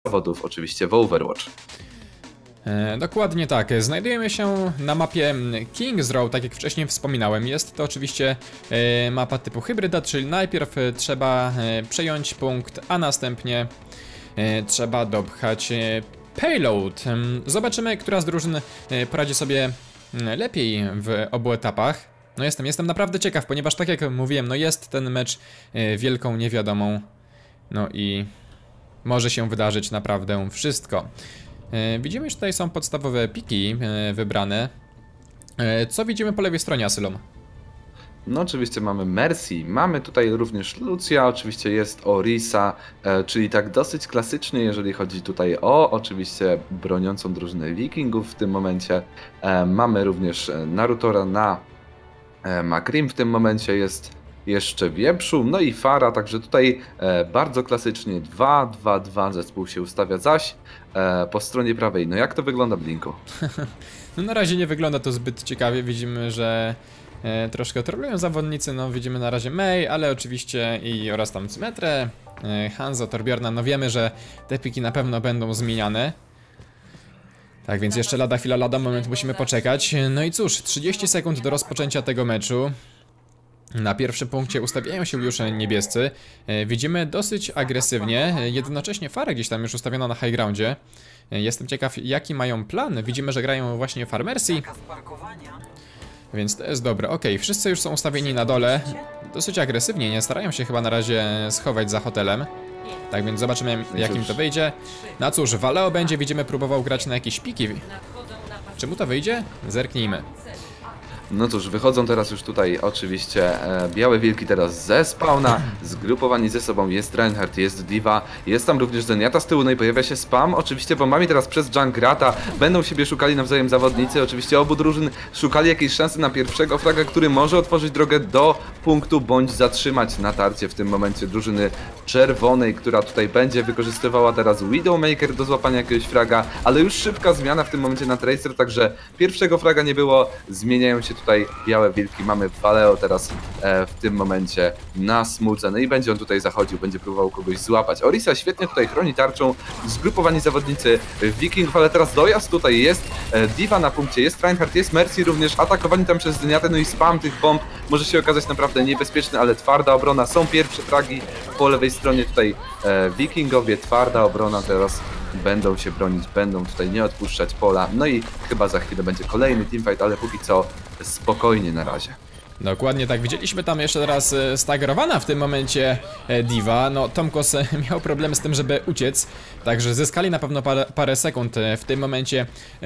zawodów oczywiście w Overwatch. Dokładnie tak, znajdujemy się na mapie King's Row, tak jak wcześniej wspominałem. Jest to oczywiście mapa typu hybryda, czyli najpierw trzeba przejąć punkt, a następnie trzeba dopchać payload. Zobaczymy, która z drużyn poradzi sobie lepiej w obu etapach. No jestem naprawdę ciekaw, ponieważ tak jak mówiłem, no jest ten mecz wielką niewiadomą. No i może się wydarzyć naprawdę wszystko. Widzimy, że tutaj są podstawowe piki wybrane. Co widzimy po lewej stronie, Asylum? No oczywiście mamy Mercy, mamy tutaj również Lucia, oczywiście jest Orisa, czyli tak dosyć klasycznie, jeżeli chodzi tutaj o oczywiście broniącą drużynę Wikingów w tym momencie. Mamy również Narutora na Makrim, w tym momencie jest jeszcze Wieprzu, no i Fara, także tutaj bardzo klasycznie 2-2-2 zespół się ustawia, zaś po stronie prawej, no jak to wygląda, Blinku? No na razie nie wygląda to zbyt ciekawie, widzimy, że troszkę trolują zawodnicy, no widzimy na razie Mei, ale oczywiście oraz tam Symmetrę, Hanzo, Torbjorna, no wiemy, że te piki na pewno będą zmieniane. Tak więc jeszcze lada chwila, lada moment musimy poczekać. No i cóż, 30 sekund do rozpoczęcia tego meczu. Na pierwszym punkcie ustawiają się już niebiescy. Widzimy dosyć agresywnie, jednocześnie Farę gdzieś tam już ustawiono na high groundzie. Jestem ciekaw, jaki mają plan. Widzimy, że grają właśnie Farmercy. Więc to jest dobre. Okej, wszyscy już są ustawieni na dole. Dosyć agresywnie, nie starają się chyba na razie schować za hotelem. Tak więc zobaczymy, jak im to wyjdzie. No cóż, Valeo będzie, widzimy, próbował grać na jakieś piki. Czy mu to wyjdzie? Zerknijmy. No cóż, wychodzą teraz już tutaj oczywiście białe wilki teraz ze spawna, zgrupowani ze sobą jest Reinhardt, jest Diva, jest tam również Zenyatta z tyłu, no i pojawia się spam, oczywiście bombami teraz przez Junkrata, będą siebie szukali nawzajem zawodnicy, oczywiście obu drużyn szukali jakiejś szansy na pierwszego fraga, który może otworzyć drogę do punktu, bądź zatrzymać natarcie w tym momencie drużyny czerwonej, która tutaj będzie wykorzystywała teraz Widowmaker do złapania jakiegoś fraga, ale już szybka zmiana w tym momencie na Tracer, także pierwszego fraga nie było, zmieniają się tutaj białe wilki, mamy Valeo teraz w tym momencie na smudze, no i będzie on tutaj zachodził, będzie próbował kogoś złapać. Orisa świetnie tutaj chroni tarczą, zgrupowani zawodnicy Wikingów, ale teraz dojazd tutaj jest, Diva na punkcie, jest Reinhardt, jest Mercy również, atakowani tam przez Zenyattę, no i spam tych bomb może się okazać naprawdę niebezpieczny, ale twarda obrona, są pierwsze fragi po lewej stronie tutaj Wikingowie, twarda obrona teraz. Będą się bronić, będą tutaj nie odpuszczać pola, no i chyba za chwilę będzie kolejny teamfight, ale póki co spokojnie na razie. Dokładnie tak, widzieliśmy tam jeszcze raz stagerowana w tym momencie Diva. No Tomkos miał problem z tym, żeby uciec, także zyskali na pewno parę sekund w tym momencie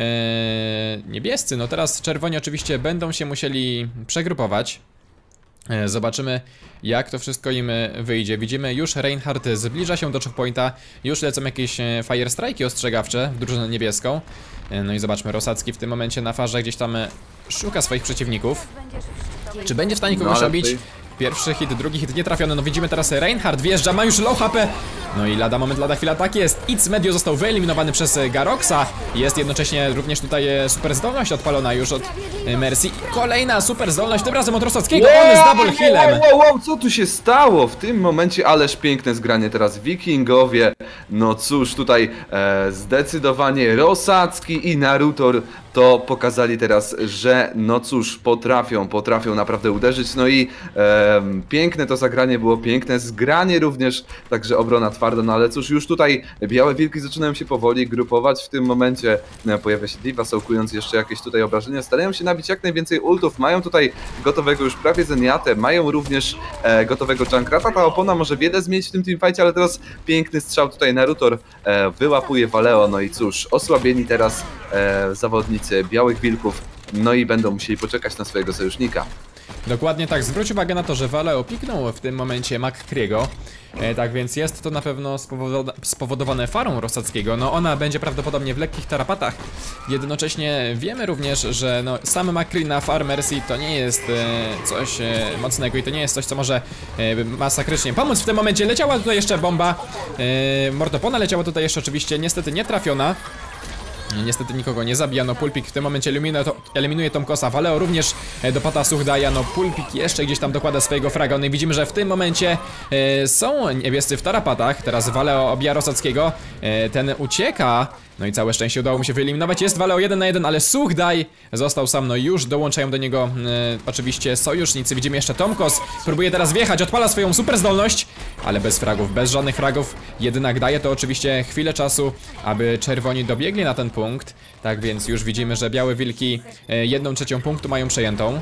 niebiescy. No teraz czerwoni oczywiście będą się musieli przegrupować. Zobaczymy, jak to wszystko im wyjdzie. Widzimy, już Reinhardt zbliża się do checkpointa. Już lecą jakieś fire strike'i ostrzegawcze w drużynę niebieską. No i zobaczmy, Rosacki w tym momencie na farze gdzieś tam szuka swoich przeciwników. Czy będzie w stanie kogoś robić? Pierwszy hit, drugi hit nietrafiony, no widzimy teraz Reinhardt wjeżdża, ma już low HP. No i lada moment, lada chwila, tak jest. It's Medio został wyeliminowany przez Garoxa. Jest jednocześnie również tutaj super zdolność odpalona już od Mercy. Kolejna super zdolność, tym razem od Rosackiego, on z double healem. Wow, co tu się stało w tym momencie? Ależ piękne zgranie teraz Wikingowie. No cóż, tutaj zdecydowanie Rosacki i Narutor to pokazali teraz, że no cóż, potrafią naprawdę uderzyć. No i piękne to zagranie było, piękne zgranie również, także obrona twarda, no ale cóż, już tutaj białe wilki zaczynają się powoli grupować, w tym momencie pojawia się Diva, sołkując jeszcze jakieś tutaj obrażenia, starają się nabić jak najwięcej ultów, mają tutaj gotowego już prawie Zenyattę, mają również gotowego Junkrata, ta opona może wiele zmienić w tym teamfightie, ale teraz piękny strzał tutaj Narutor wyłapuje Valeo, no i cóż, osłabieni teraz zawodnicy białych wilków, no i będą musieli poczekać na swojego sojusznika. Dokładnie tak, zwróć uwagę na to, że Valeo piknął w tym momencie McCree'ego. Tak więc jest to na pewno spowodowane farą Rosackiego. No ona będzie prawdopodobnie w lekkich tarapatach. Jednocześnie wiemy również, że no, sam McCree na Far Mercy to nie jest coś mocnego i to nie jest coś, co może masakrycznie pomóc. W tym momencie leciała tutaj jeszcze bomba. Mordopona leciała tutaj jeszcze oczywiście niestety nie trafiona. Niestety nikogo nie zabija, no Pulpik w tym momencie eliminuje Tomkosa, Valeo również dopada Suchdaja, no Pulpik jeszcze gdzieś tam dokłada swojego fraga, no i widzimy, że w tym momencie są niebiescy w tarapatach, teraz Valeo obija Rosackiego, ten ucieka, no i całe szczęście udało mu się wyeliminować, jest Valeo 1 na 1, ale Suchdaj został sam, no już dołączają do niego oczywiście sojusznicy, widzimy jeszcze Tomkos, próbuje teraz wjechać, odpala swoją super zdolność, ale bez fragów, bez żadnych fragów, jednak daje to oczywiście chwilę czasu, aby czerwoni dobiegli na ten punkt, tak więc już widzimy, że białe wilki 1/3 punktu mają przejętą.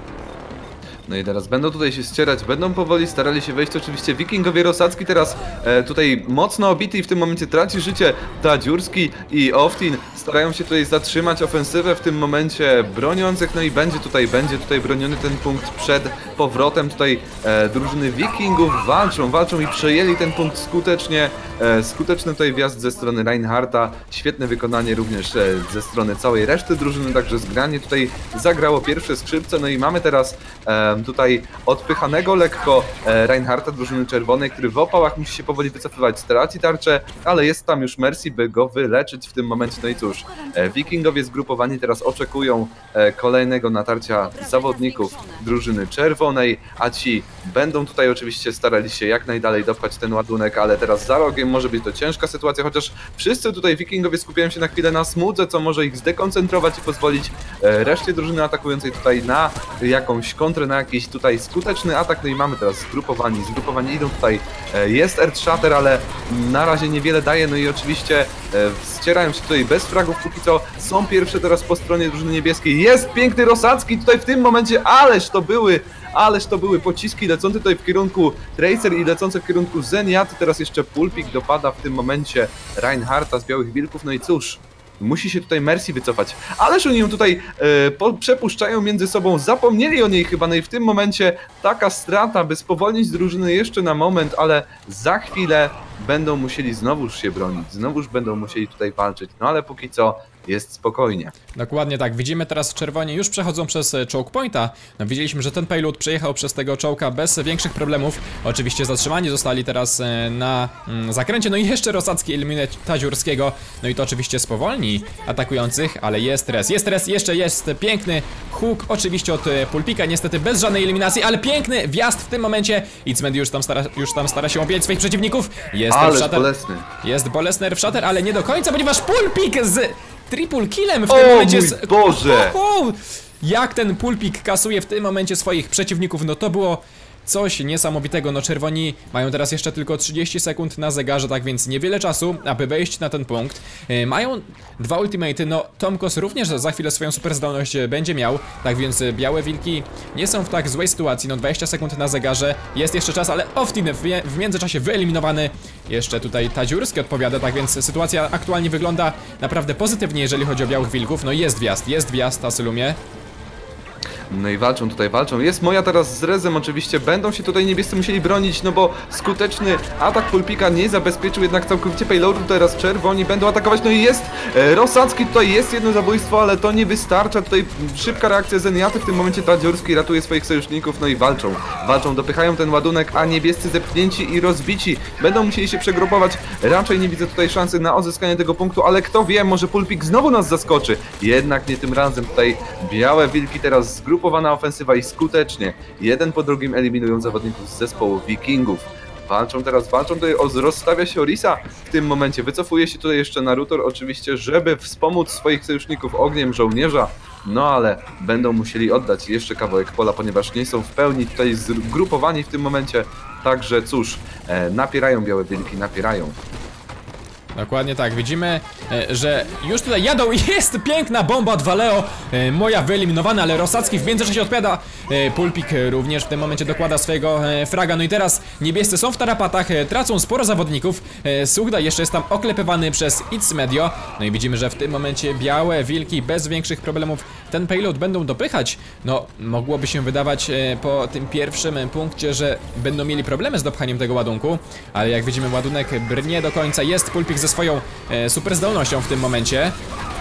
No i teraz będą tutaj się ścierać, będą powoli starali się wejść oczywiście wikingowie. Rosacki teraz tutaj mocno obity i w tym momencie traci życie Tadziurski i Oftin. Starają się tutaj zatrzymać ofensywę w tym momencie broniących, no i będzie tutaj broniony ten punkt przed powrotem tutaj drużyny wikingów. Walczą i przejęli ten punkt skutecznie. Skuteczny tutaj wjazd ze strony Reinhardta, świetne wykonanie również ze strony całej reszty drużyny, także zgranie tutaj zagrało pierwsze skrzypce, no i mamy teraz tutaj odpychanego lekko Reinhardta drużyny czerwonej, który w opałach musi się powoli wycofywać, straci tarczę, ale jest tam już Mercy, by go wyleczyć w tym momencie. No i cóż, wikingowie zgrupowani teraz oczekują kolejnego natarcia zawodników drużyny czerwonej, a ci będą tutaj oczywiście starali się jak najdalej dopchać ten ładunek, ale teraz za rogiem może być to ciężka sytuacja, chociaż wszyscy tutaj wikingowie skupiają się na chwilę na smudze, co może ich zdekoncentrować i pozwolić reszcie drużyny atakującej tutaj na jakąś kontrę, na jakiś tutaj skuteczny atak. No i mamy teraz zgrupowani idą tutaj, jest Earth Shatter, ale na razie niewiele daje, no i oczywiście ścierają się tutaj bez fragów póki co, są pierwsze teraz po stronie drużyny niebieskiej, jest piękny Rosacki tutaj w tym momencie, ależ to były pociski lecące tutaj w kierunku Tracer i lecące w kierunku Zeniaty. Teraz jeszcze Pulpik dopada w tym momencie Reinhardta z Białych Wilków, no i cóż, musi się tutaj Mercy wycofać, ależ oni ją tutaj przepuszczają między sobą, zapomnieli o niej chyba, no i w tym momencie taka strata, by spowolnić drużynę jeszcze na moment, ale za chwilę będą musieli znowuż się bronić, znowuż będą musieli tutaj walczyć, no ale póki co jest spokojnie. Dokładnie tak, widzimy teraz czerwoni już przechodzą przez choke pointa. No, widzieliśmy, że ten payload przejechał przez tego choke'a bez większych problemów. Oczywiście zatrzymani zostali teraz na zakręcie, no i jeszcze Rosacki eliminuje Tadziurskiego. No i to oczywiście spowolni atakujących, ale jest res, jeszcze jest piękny hook oczywiście od Pulpika, niestety bez żadnej eliminacji, ale piękny wjazd w tym momencie. Icmed już tam stara się obijać swoich przeciwników. Jest bolesny Earth Shatter, ale nie do końca, ponieważ Pulpik z triple killem w tym momencie. Mój Boże! Jak ten Pulpik kasuje w tym momencie swoich przeciwników, no to było coś niesamowitego. No czerwoni mają teraz jeszcze tylko 30 sekund na zegarze, tak więc niewiele czasu, aby wejść na ten punkt. Mają dwa ultimaty, no Tomkos również za chwilę swoją super zdolność będzie miał, tak więc białe wilki nie są w tak złej sytuacji, no 20 sekund na zegarze, jest jeszcze czas, ale Oftin w międzyczasie wyeliminowany. Jeszcze tutaj Tadziurski odpowiada, tak więc sytuacja aktualnie wygląda naprawdę pozytywnie, jeżeli chodzi o białych wilków. No jest wjazd Asylumie. No i walczą, jest moja teraz z Rezem, oczywiście będą się tutaj niebiescy musieli bronić, no bo skuteczny atak Pulpika nie zabezpieczył jednak całkowicie payloadu, teraz czerwoni będą atakować, no i jest Rosacki, tutaj jest jedno zabójstwo, ale to nie wystarcza, tutaj szybka reakcja Zeniaty, w tym momencie Tadziurski ratuje swoich sojuszników, no i walczą, dopychają ten ładunek, a niebiescy zepchnięci i rozbici będą musieli się przegrupować, raczej nie widzę tutaj szansy na odzyskanie tego punktu, ale kto wie, może Pulpik znowu nas zaskoczy, jednak nie tym razem, tutaj białe wilki teraz zgrupowana ofensywa i skutecznie jeden po drugim eliminują zawodników z zespołu wikingów. Walczą tutaj, rozstawia się Orisa w tym momencie, wycofuje się tutaj jeszcze Narutor oczywiście, żeby wspomóc swoich sojuszników ogniem żołnierza, no ale będą musieli oddać jeszcze kawałek pola, ponieważ nie są w pełni tutaj zgrupowani w tym momencie, także cóż, napierają białe wilki, napierają. Dokładnie tak, widzimy, że już tutaj jadą i jest piękna bomba od Valeo, moja wyeliminowana, ale Rosacki w międzyczasie odpowiada, Pulpik również w tym momencie dokłada swojego fraga, no i teraz niebiescy są w tarapatach, tracą sporo zawodników, Suchdaj jeszcze jest tam oklepywany przez Icmedio, no i widzimy, że w tym momencie białe wilki bez większych problemów ten payload będą dopychać, no mogłoby się wydawać po tym pierwszym punkcie, że będą mieli problemy z dopchaniem tego ładunku, ale jak widzimy ładunek brnie do końca, jest Pulpik ze swoją super zdolnością w tym momencie.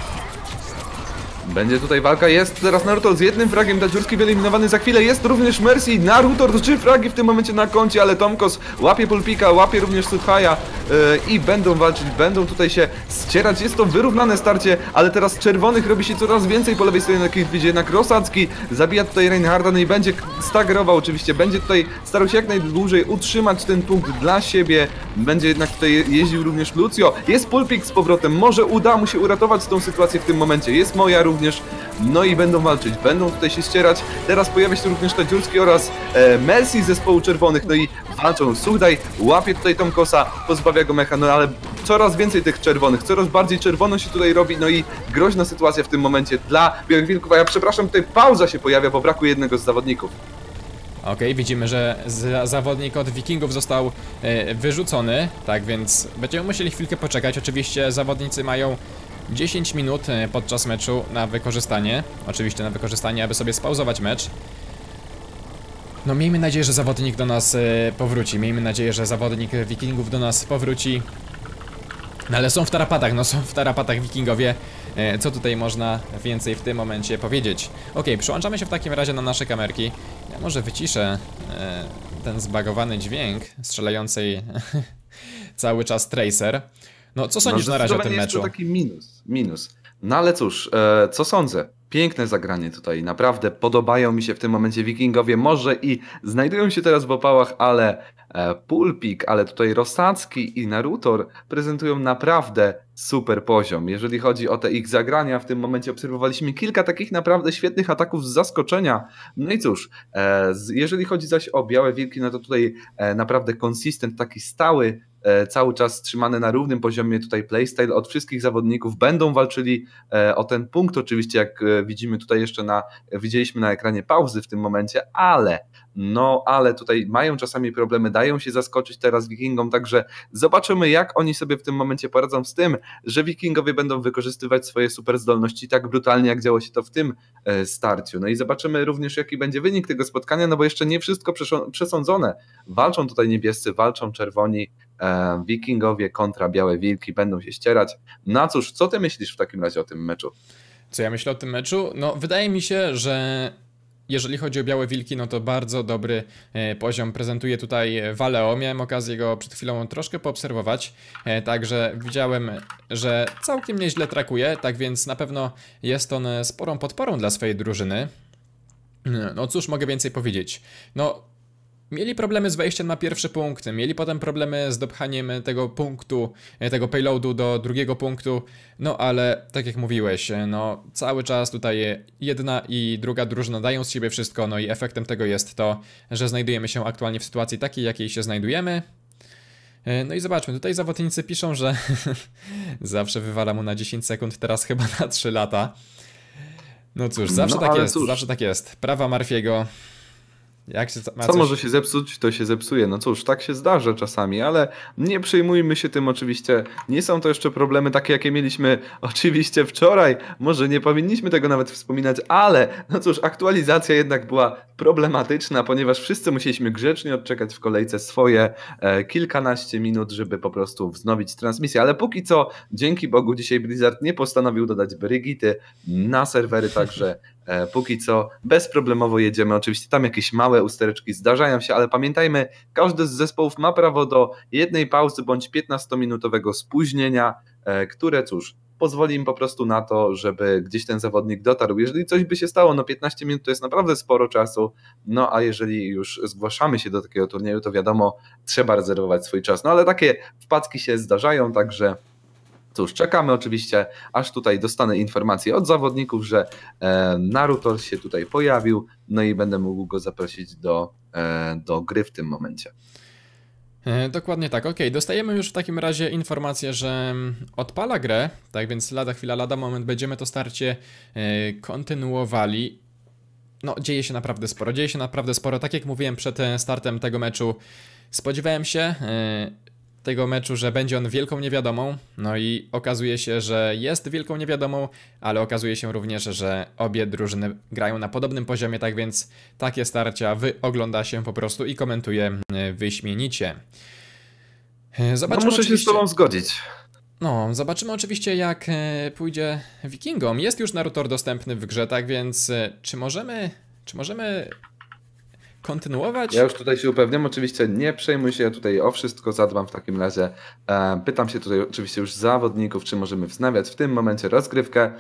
Będzie tutaj walka, jest teraz Naruto z jednym fragiem, Tadziurski wyeliminowany, za chwilę jest również Mercy, Naruto 3 fragi w tym momencie na koncie, ale Tomkos łapie Pulpika, łapie również Suchaja, i będą walczyć, będą tutaj się ścierać. Jest to wyrównane starcie, ale teraz czerwonych robi się coraz więcej po lewej stronie, gdzie jednak Rosacki zabija tutaj Reinharda, no i będzie stagerował oczywiście, będzie tutaj starał się jak najdłużej utrzymać ten punkt dla siebie, będzie jednak tutaj jeździł również Lucio, jest Pulpik z powrotem, może uda mu się uratować tą sytuację w tym momencie, jest Moja również, no i będą walczyć, będą tutaj się ścierać, teraz pojawia się również Tadziurski oraz Mercy z zespołu czerwonych, no i walczą. Suhdaj łapie tutaj Tomkosa, pozbawia go mecha, no ale coraz więcej tych czerwonych, coraz bardziej czerwono się tutaj robi, no i groźna sytuacja w tym momencie dla Białych Wilków, a ja przepraszam, tutaj pauza się pojawia, bo brakuje jednego z zawodników. Okej, widzimy, że zawodnik od Wikingów został wyrzucony, tak więc będziemy musieli chwilkę poczekać. Oczywiście zawodnicy mają 10 minut podczas meczu na wykorzystanie, aby sobie spauzować mecz. No miejmy nadzieję, że zawodnik do nas powróci, miejmy nadzieję, że zawodnik Wikingów do nas powróci. No ale są w tarapatach Wikingowie. Co tutaj można więcej w tym momencie powiedzieć? Okej, przyłączamy się w takim razie na nasze kamerki. Ja może wyciszę ten zbagowany dźwięk strzelającej cały czas Tracer. No co sądzisz na razie o tym meczu? To taki minus. No ale cóż, co sądzę? Piękne zagranie tutaj, naprawdę podobają mi się w tym momencie Wikingowie, może i znajdują się teraz w opałach, ale Pulpik, ale tutaj Rosacki i Narutor prezentują naprawdę super poziom. Jeżeli chodzi o te ich zagrania, w tym momencie obserwowaliśmy kilka takich naprawdę świetnych ataków z zaskoczenia. No i cóż, jeżeli chodzi zaś o Białe Wilki, no to tutaj naprawdę konsystent, taki stały, cały czas trzymany na równym poziomie tutaj playstyle od wszystkich zawodników, będą walczyli o ten punkt oczywiście, jak widzimy tutaj jeszcze widzieliśmy na ekranie pauzy w tym momencie, ale tutaj mają czasami problemy, dają się zaskoczyć teraz Wikingom, także zobaczymy jak oni sobie w tym momencie poradzą z tym, że Wikingowie będą wykorzystywać swoje super zdolności tak brutalnie jak działo się to w tym starciu. No i zobaczymy również jaki będzie wynik tego spotkania, no bo jeszcze nie wszystko przesądzone. Walczą tutaj niebiescy, walczą czerwoni, Wikingowie kontra Białe Wilki będą się ścierać. No cóż, co ty myślisz w takim razie o tym meczu? Co ja myślę o tym meczu? No wydaje mi się, że jeżeli chodzi o Białe Wilki, no to bardzo dobry poziom prezentuje tutaj Valeo. Miałem okazję go przed chwilą troszkę poobserwować, także widziałem, że całkiem nieźle trakuje, tak więc na pewno jest on sporą podporą dla swojej drużyny. No cóż mogę więcej powiedzieć? No mieli problemy z wejściem na pierwszy punkt, mieli potem problemy z dopchaniem tego punktu, tego payloadu do drugiego punktu, no ale tak jak mówiłeś, no cały czas tutaj jedna i druga drużyna dają z siebie wszystko, no i efektem tego jest to, że znajdujemy się aktualnie w sytuacji takiej, jakiej się znajdujemy. No i zobaczmy, tutaj zawodnicy piszą, że zawsze wywala mu na 10 sekund, teraz chyba na 3 lata. No cóż, zawsze tak jest. Prawa Murphy'ego. Co może się zepsuć, to się zepsuje. No cóż, tak się zdarza czasami, ale nie przejmujmy się tym oczywiście. Nie są to jeszcze problemy takie, jakie mieliśmy oczywiście wczoraj. Może nie powinniśmy tego nawet wspominać, ale no cóż, aktualizacja jednak była problematyczna, ponieważ wszyscy musieliśmy grzecznie odczekać w kolejce swoje kilkanaście minut, żeby po prostu wznowić transmisję. Ale póki co, dzięki Bogu, dzisiaj Blizzard nie postanowił dodać Brigity na serwery, także póki co bezproblemowo jedziemy. Oczywiście tam jakieś małe ustereczki zdarzają się, ale pamiętajmy, każdy z zespołów ma prawo do jednej pauzy bądź 15-minutowego spóźnienia, które cóż, pozwoli im po prostu na to, żeby gdzieś ten zawodnik dotarł. Jeżeli coś by się stało, no 15 minut to jest naprawdę sporo czasu, no a jeżeli już zgłaszamy się do takiego turnieju, to wiadomo, trzeba rezerwować swój czas. No ale takie wpadki się zdarzają, także cóż, czekamy oczywiście, aż tutaj dostanę informację od zawodników, że Narutor się tutaj pojawił, no i będę mógł go zaprosić do gry w tym momencie. Dokładnie tak, okej, dostajemy już w takim razie informację, że odpala grę, tak więc lada moment będziemy to starcie kontynuowali. No, dzieje się naprawdę sporo, tak jak mówiłem przed startem tego meczu, spodziewałem się tego meczu, że będzie on wielką niewiadomą, no i okazuje się, że jest wielką niewiadomą, ale okazuje się również, że obie drużyny grają na podobnym poziomie, tak więc takie starcia ogląda się po prostu i komentuje wyśmienicie. Zobaczymy, no muszę się z tobą zgodzić. No, zobaczymy oczywiście jak pójdzie Wikingom. Jest już Narutor dostępny w grze, tak więc czy możemy kontynuować? Ja już tutaj się upewniam, oczywiście nie przejmuj się, ja tutaj o wszystko zadbam w takim razie. Pytam się tutaj oczywiście już zawodników, czy możemy wznawiać w tym momencie rozgrywkę.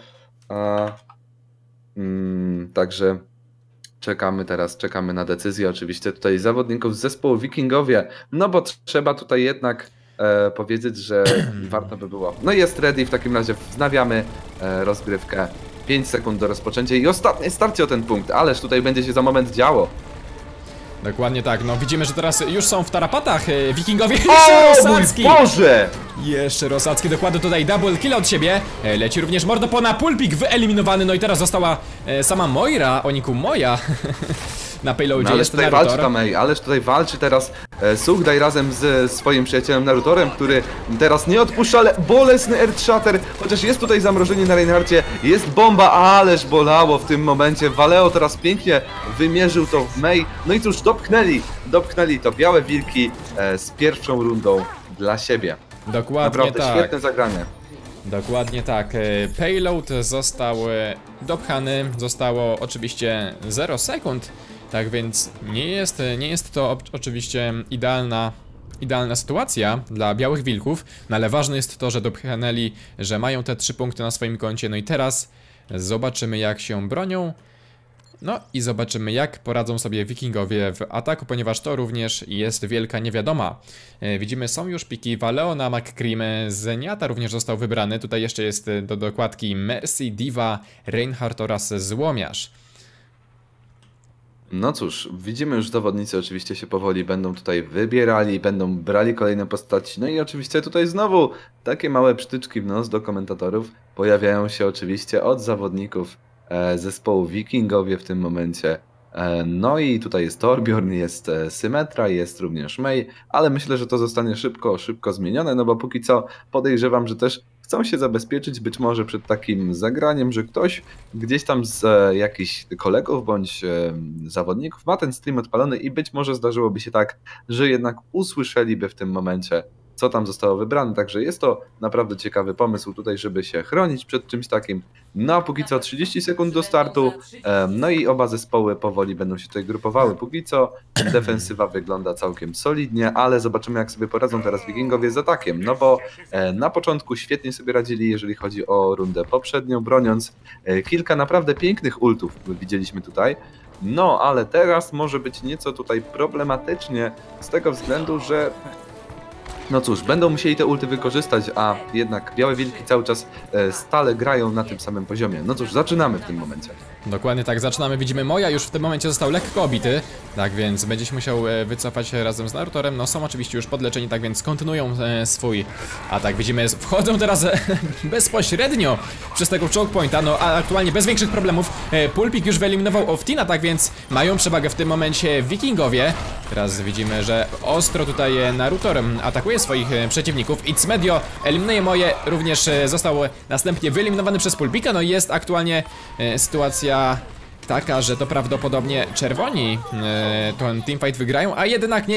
Także czekamy na decyzję oczywiście tutaj zawodników z zespołu Wikingowie, no bo trzeba tutaj jednak powiedzieć, że warto by było. No jest ready, w takim razie wznawiamy rozgrywkę. 5 sekund do rozpoczęcia i ostatnie starcie o ten punkt, ależ tutaj będzie się za moment działo. Dokładnie tak, no widzimy, że teraz już są w tarapatach Wikingowie. O mój Rosacki! Boże! Jeszcze Rosacki dokładnie tutaj double kill od siebie. Leci również Mordopona, Pulpik wyeliminowany, no i teraz została sama Moira, o niku Moja. Na payloadzie no, ależ jest tutaj Narutor. walczy tam, ależ tutaj walczy teraz Sugdaj razem z swoim przyjacielem Narutorem, który teraz nie odpuszcza, ale bolesny Earth Shatter, chociaż jest tutaj zamrożenie na Reinhardcie, jest bomba, ależ bolało w tym momencie. Valeo teraz pięknie wymierzył to w Mei, no i cóż, dopchnęli to białe wilki z pierwszą rundą dla siebie. Dokładnie Naprawdę tak. świetne zagranie. Dokładnie tak. Payload został dopchany, zostało oczywiście 0 sekund, tak więc nie jest to oczywiście idealna sytuacja dla białych wilków, no ale ważne jest to, że dopchnęli, że mają te 3 punkty na swoim koncie, no i teraz zobaczymy jak się bronią. No i zobaczymy jak poradzą sobie Wikingowie w ataku, ponieważ to również jest wielka niewiadoma. Widzimy, są już piki Valeo na McCream, Zenyatta również został wybrany. Tutaj jeszcze jest do dokładki Mercy, Diva, Reinhardt oraz Złomiarz. No cóż, widzimy już zawodnicy oczywiście się powoli będą tutaj wybierali, będą brali kolejne postaci. No i oczywiście tutaj znowu takie małe przytyczki w nos do komentatorów pojawiają się oczywiście od zawodników zespołu Wikingowie w tym momencie. No i tutaj jest Torbjorn, jest Symmetra, jest również Mei, ale myślę, że to zostanie szybko zmienione, no bo póki co podejrzewam, że też chcą się zabezpieczyć być może przed takim zagraniem, że ktoś gdzieś tam z jakichś kolegów bądź zawodników ma ten stream odpalony i być może zdarzyłoby się tak, że jednak usłyszeliby w tym momencie, co tam zostało wybrane, także jest to naprawdę ciekawy pomysł tutaj, żeby się chronić przed czymś takim. No a póki co 30 sekund do startu, no i oba zespoły powoli będą się tutaj grupowały. Póki co defensywa wygląda całkiem solidnie, ale zobaczymy jak sobie poradzą teraz Wikingowie z atakiem, no bo na początku świetnie sobie radzili, jeżeli chodzi o rundę poprzednią, broniąc kilka naprawdę pięknych ultów, widzieliśmy tutaj. No ale teraz może być nieco tutaj problematycznie z tego względu, że no cóż, będą musieli te ulty wykorzystać, a jednak białe wilki cały czas stale grają na tym samym poziomie. No cóż, zaczynamy w tym momencie. Dokładnie tak, zaczynamy. Widzimy Moja już w tym momencie został lekko obity, tak więc będzie się musiał wycofać razem z Narutorem. No są oczywiście już podleczeni, tak więc kontynuują swój atak. Widzimy, wchodzą teraz bezpośrednio przez tego choke pointa, no a aktualnie bez większych problemów. Pulpik już wyeliminował Oftina, tak więc mają przewagę w tym momencie Wikingowie. Teraz widzimy, że ostro tutaj Narutor atakuje swoich przeciwników. It's Medio eliminuje Moje, również został następnie wyeliminowany przez Pulpika. No i jest aktualnie sytuacja taka, że to prawdopodobnie czerwoni ten teamfight wygrają, a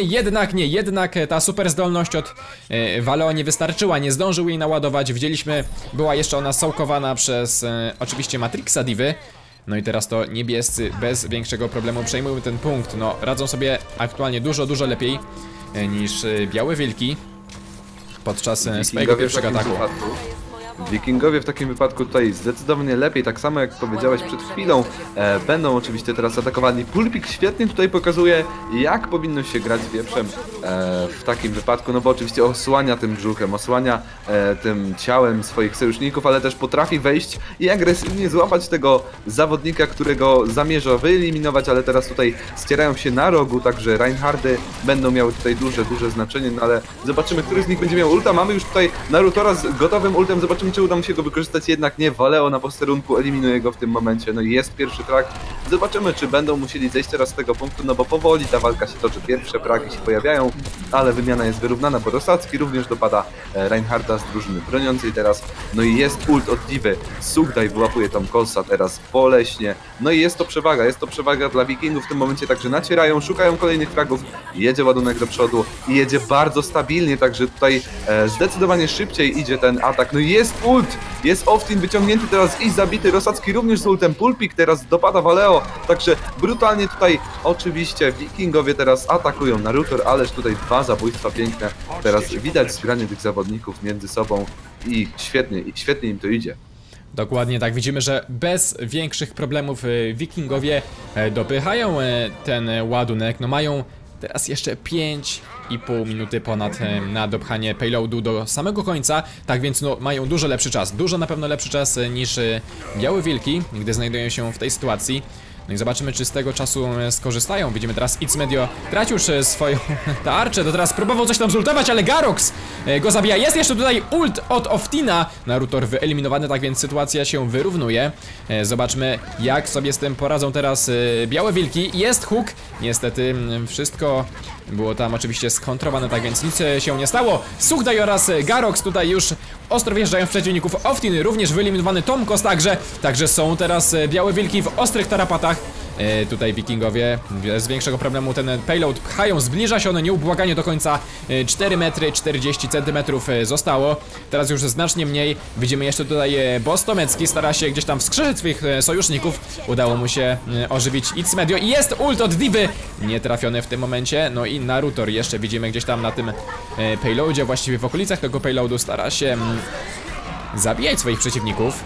jednak ta super zdolność od Valeo nie wystarczyła, nie zdążył jej naładować. Widzieliśmy, była jeszcze ona sołkowana przez oczywiście Matrixa Divy. No i teraz to niebiescy bez większego problemu przejmują ten punkt. No radzą sobie aktualnie dużo lepiej niż białe wilki podczas swojego pierwszego ataku. Wikingowie w takim wypadku tutaj zdecydowanie lepiej, tak samo jak powiedziałeś przed chwilą, będą oczywiście teraz atakowani. Pulpik świetnie tutaj pokazuje, jak powinno się grać wieprzem w takim wypadku, no bo oczywiście osłania tym brzuchem, osłania tym ciałem swoich sojuszników, ale też potrafi wejść i agresywnie złapać tego zawodnika, którego zamierza wyeliminować, ale teraz tutaj ścierają się na rogu, także Reinhardy będą miały tutaj duże znaczenie, no ale zobaczymy, który z nich będzie miał ulta. Mamy już tutaj Narutora z gotowym ultem, zobaczymy, czy uda mu się go wykorzystać, jednak nie. Valeo na posterunku eliminuje go w tym momencie, no i jest pierwszy frag. Zobaczymy, czy będą musieli zejść teraz z tego punktu, no bo powoli ta walka się toczy, pierwsze fragi się pojawiają, ale wymiana jest wyrównana, bo Rosacki również dopada Reinharda z drużyny broniącej teraz, no i jest ult od Divy, Sugdaj wyłapuje tam Kolsa teraz boleśnie, no i jest to przewaga dla Wikingów w tym momencie, także nacierają, szukają kolejnych fragów, jedzie ładunek do przodu i jedzie bardzo stabilnie, także tutaj zdecydowanie szybciej idzie ten atak, no i jest ult, jest Oftin wyciągnięty teraz i zabity, Rosacki również z ultem, Pulpik teraz dopada Valeo, Także brutalnie tutaj oczywiście wikingowie teraz atakują Narutor, ależ tutaj dwa zabójstwa piękne. Teraz widać zgranie tych zawodników między sobą i świetnie im to idzie. Dokładnie tak, widzimy, że bez większych problemów wikingowie dopychają ten ładunek, no mają teraz jeszcze 5,5 minuty ponad na dopchanie payloadu do samego końca, tak więc no mają dużo lepszy czas, dużo na pewno lepszy czas niż Białe Wilki, gdy znajdują się w tej sytuacji. No i zobaczymy, czy z tego czasu skorzystają. Widzimy teraz Xmedio traci już swoją tarczę, to teraz próbował coś tam zultować, ale Garox go zabija. Jest jeszcze tutaj ult od Oftina. Narutor wyeliminowany, tak więc sytuacja się wyrównuje. Zobaczmy, jak sobie z tym poradzą teraz Białe Wilki. Jest hook, niestety wszystko było tam oczywiście skontrowane, tak więc nic się nie stało. Sugdaj oraz Garox tutaj już ostro wjeżdżają w przeciwników. Oftin również wyeliminowany, Tomkos także są teraz Białe Wilki w ostrych tarapatach. Tutaj wikingowie bez większego problemu ten payload pchają, zbliża się ono nieubłaganie do końca. 4 metry 40 centymetrów zostało, teraz już znacznie mniej. Widzimy jeszcze tutaj Bostomecki stara się gdzieś tam wskrzeszyć swoich sojuszników. Udało mu się ożywić Xmedio i jest ult od Divy, nie trafiony w tym momencie. No i Narutor jeszcze widzimy gdzieś tam na tym payloadzie, właściwie w okolicach tego payloadu stara się zabijać swoich przeciwników.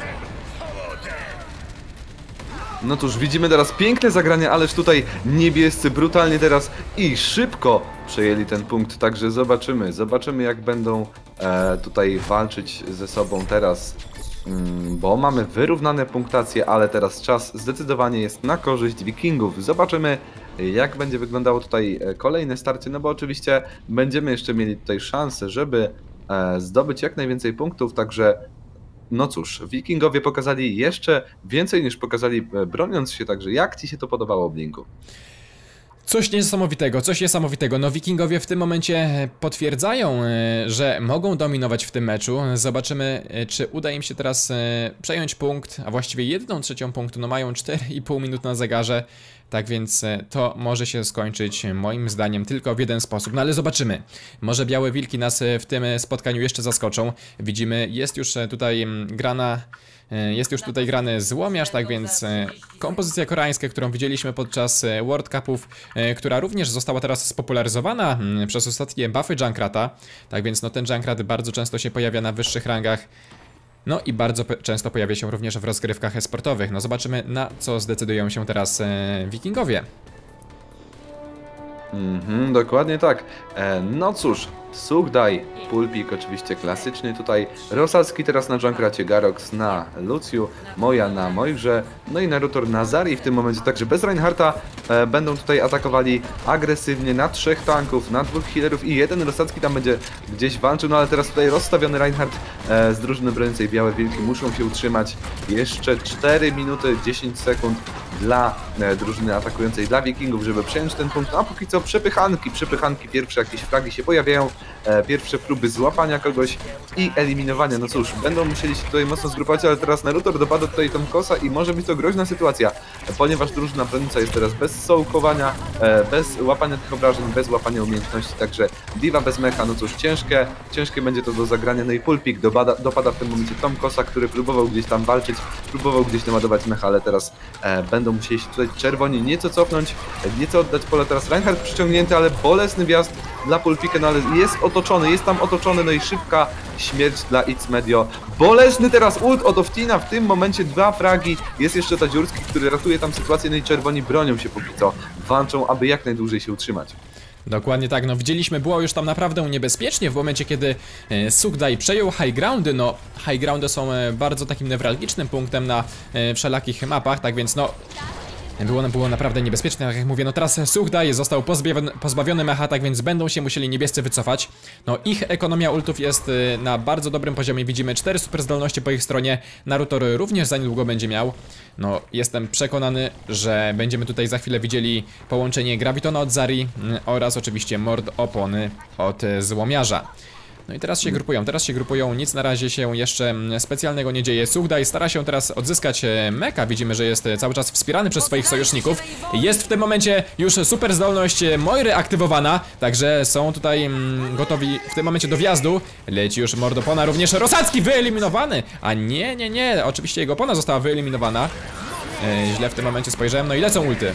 No cóż, widzimy teraz piękne zagranie, ależ tutaj niebiescy brutalnie teraz i szybko przejęli ten punkt, także zobaczymy jak będą tutaj walczyć ze sobą teraz, bo mamy wyrównane punktacje, ale teraz czas zdecydowanie jest na korzyść wikingów. Zobaczymy, jak będzie wyglądało tutaj kolejne starcie, no bo oczywiście będziemy jeszcze mieli tutaj szansę, żeby zdobyć jak najwięcej punktów, także no cóż, wikingowie pokazali jeszcze więcej niż pokazali broniąc się, także jak ci się to podobało, Blinku? Coś niesamowitego. No wikingowie w tym momencie potwierdzają, że mogą dominować w tym meczu. Zobaczymy, czy uda im się teraz przejąć punkt, a właściwie 1/3 punktu. No mają 4,5 minut na zegarze, tak więc to może się skończyć moim zdaniem tylko w jeden sposób. No ale zobaczymy. Może Białe Wilki nas w tym spotkaniu jeszcze zaskoczą. Widzimy, jest już tutaj grany złomiarz, tak więc kompozycja koreańska, którą widzieliśmy podczas World Cupów, która również została teraz spopularyzowana przez ostatnie buffy Junkrata, tak więc no ten Junkrat bardzo często się pojawia na wyższych rangach, no i bardzo często pojawia się również w rozgrywkach e-sportowych. No zobaczymy, na co zdecydują się teraz wikingowie. Dokładnie tak. No cóż, Sugdaj, Pulpik oczywiście klasyczny tutaj, Rosalski teraz na Junkracie, Garox na Luciu, Moja na Mojrze, no i Narutor na Zari w tym momencie, także bez Reinhardta będą tutaj atakowali agresywnie na 3 tanków, na 2 healerów i 1 Rosalski tam będzie gdzieś walczył, no ale teraz tutaj rozstawiony Reinhardt z drużyny broniącej Białe Wilki muszą się utrzymać jeszcze 4 minuty 10 sekund dla drużyny atakującej, dla wikingów, żeby przejąć ten punkt, a póki co przepychanki, pierwsze jakieś fragi się pojawiają, pierwsze próby złapania kogoś i eliminowania. No cóż, będą musieli się tutaj mocno zgrupować, ale teraz Narutor dopada tutaj Tomkosa i może być to groźna sytuacja, ponieważ drużyna broniąca jest teraz bez sołkowania, bez łapania tych obrażeń, bez łapania umiejętności, także Diva bez mecha, no cóż, ciężkie będzie to do zagrania, no i Pulpik dopada w tym momencie Tomkosa, który próbował gdzieś tam walczyć, próbował gdzieś naładować mecha, ale teraz będą musieli się tutaj czerwoni nieco cofnąć, nieco oddać pole. Teraz Reinhardt przyciągnięty, ale bolesny wjazd dla Pulpika, no ale jest tam otoczony, no i szybka śmierć dla Xmedio. Bolesny teraz ult od Oftina, w tym momencie 2 fragi, jest jeszcze Tadziurski, który ratuje tam sytuację, no i czerwoni bronią się póki co, walczą, aby jak najdłużej się utrzymać. Dokładnie tak, no widzieliśmy, było już tam naprawdę niebezpiecznie w momencie, kiedy Sugdaj przejął high groundy. No high groundy są bardzo takim newralgicznym punktem na wszelakich mapach, tak więc no było naprawdę niebezpieczne, tak jak mówię. No teraz Sugdaj został pozbawiony mecha, tak więc będą się musieli niebiescy wycofać. No ich ekonomia ultów jest na bardzo dobrym poziomie, widzimy 4 super zdolności po ich stronie. Narutor również za niedługo będzie miał. No jestem przekonany, że będziemy tutaj za chwilę widzieli połączenie Gravitona od Zari oraz oczywiście Mord Opony od Złomiarza. No i teraz się grupują, nic na razie się jeszcze specjalnego nie dzieje. Sugdaj stara się teraz odzyskać mecha, widzimy, że jest cały czas wspierany przez swoich sojuszników. Jest w tym momencie już super zdolność Moiry aktywowana, także są tutaj gotowi w tym momencie do wjazdu. Leci już Mordopona, również Rosacki wyeliminowany, a nie, oczywiście jego opona została wyeliminowana. źle w tym momencie spojrzałem, no i lecą ulty.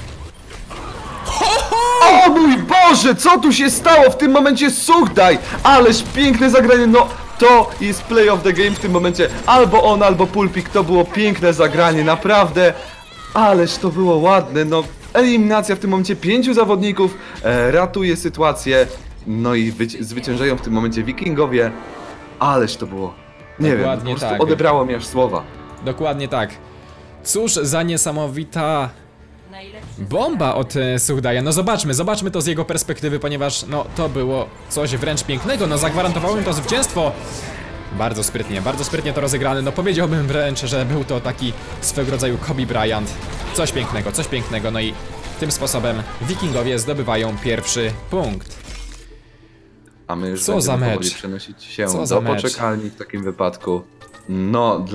O mój Boże, co tu się stało? W tym momencie Suchdaj! Ależ piękne zagranie, no to jest play of the game w tym momencie. Albo on, albo Pulpik, to było piękne zagranie, naprawdę. Ależ to było ładne, no eliminacja w tym momencie 5 zawodników, ratuje sytuację. No i zwyciężają w tym momencie Wikingowie. Ależ to było, nie wiem, po prostu tak. odebrało mi aż słowa. Dokładnie tak. Cóż za niesamowita bomba od Suchdaja. No zobaczmy to z jego perspektywy, ponieważ no to było coś wręcz pięknego. No zagwarantowało im to zwycięstwo. Bardzo sprytnie to rozegrane. No powiedziałbym wręcz, że był to taki swego rodzaju Kobe Bryant. Coś pięknego. No i tym sposobem Wikingowie zdobywają pierwszy punkt. A my już Co za będziemy mecz? powoli przenosić się Co do za mecz? poczekalni w takim wypadku. No,